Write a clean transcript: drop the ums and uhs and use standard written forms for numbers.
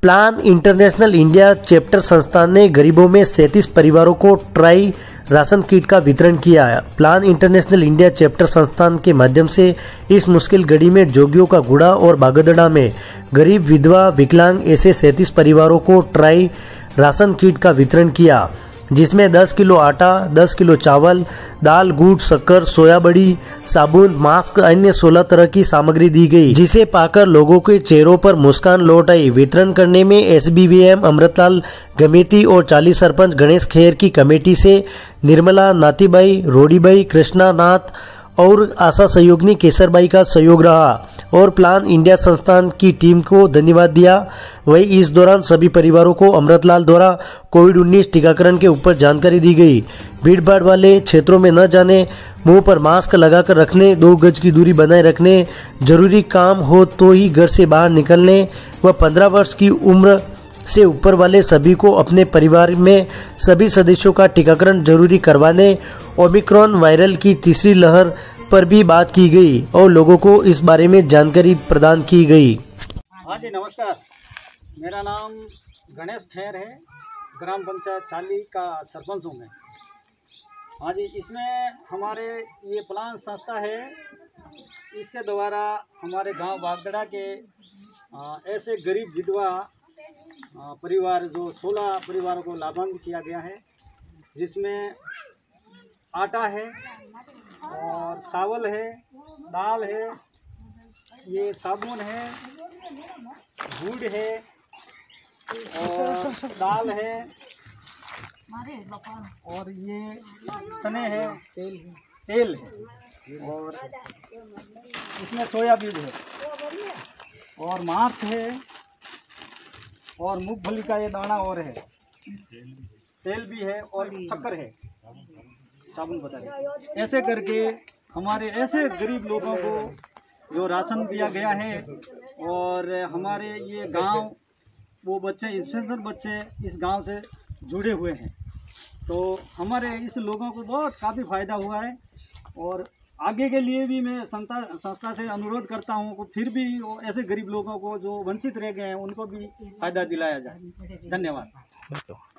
Plan international India chapter संस्थान ने गरीबों में 37 परिवारों को ट्राई राशन किट का वितरण किया। प्लान इंटरनेशनल इंडिया चैप्टर संस्थान के माध्यम से इस मुश्किल घड़ी में जोगियों का गुड़ा और बागदड़ा में गरीब, विधवा, विकलांग ऐसे 37 परिवारों को ट्राई राशन किट का वितरण किया, जिसमें 10 किलो आटा, 10 किलो चावल, दाल, गुड़, शक्कर, सोया बड़ी, साबुन, मास्क, अन्य 16 तरह की सामग्री दी गई, जिसे पाकर लोगों के चेहरों पर मुस्कान लौट आई। वितरण करने में SBVM अमृतलाल गमेती और 40 सरपंच गणेश खेर की कमेटी से निर्मला, नातीबाई, रोडीबाई, कृष्णा नाथ और आशा सहयोगिनी केसरबाई का सहयोग रहा और प्लान इंडिया संस्थान की टीम को धन्यवाद दिया। वहीं इस दौरान सभी परिवारों को अमृतलाल द्वारा कोविड-19 टीकाकरण के ऊपर जानकारी दी गई। भीड़ भाड़ वाले क्षेत्रों में न जाने, मुंह पर मास्क लगाकर रखने, 2 गज की दूरी बनाए रखने, जरूरी काम हो तो ही घर से बाहर निकलने व 15 वर्ष की उम्र से ऊपर वाले सभी को अपने परिवार में सभी सदस्यों का टीकाकरण जरूरी करवाने, ओमिक्रॉन वायरल की तीसरी लहर पर भी बात की गई और लोगों को इस बारे में जानकारी प्रदान की गई। हाँ जी, नमस्कार। मेरा नाम गणेश खेर है, ग्राम पंचायत चाली का सरपंच हूँ मैं। हाँ जी, इसमें हमारे ये प्लान संस्था है, इसके द्वारा हमारे गांव बागदड़ा के ऐसे गरीब विधवा परिवार जो 16 परिवारों को लाभान्वित किया गया है, जिसमें आटा है और चावल है, दाल है, ये साबुन है, गुड़ है और दाल है और ये चने है, तेल है और इसमें सोयाबीन है और मार्च है और मूंगफली का ये दाना और है, तेल भी है और शक्कर है, साबुन बता दें। ऐसे करके हमारे ऐसे गरीब लोगों को जो राशन दिया गया है और हमारे ये गांव वो बच्चे इंस्पेक्टर बच्चे इस गांव से जुड़े हुए हैं, तो हमारे इस लोगों को बहुत काफ़ी फ़ायदा हुआ है और आगे के लिए भी मैं संस्था से अनुरोध करता हूँ कि फिर भी वो ऐसे गरीब लोगों को जो वंचित रह गए हैं उनको भी फ़ायदा दिलाया जाए। धन्यवाद।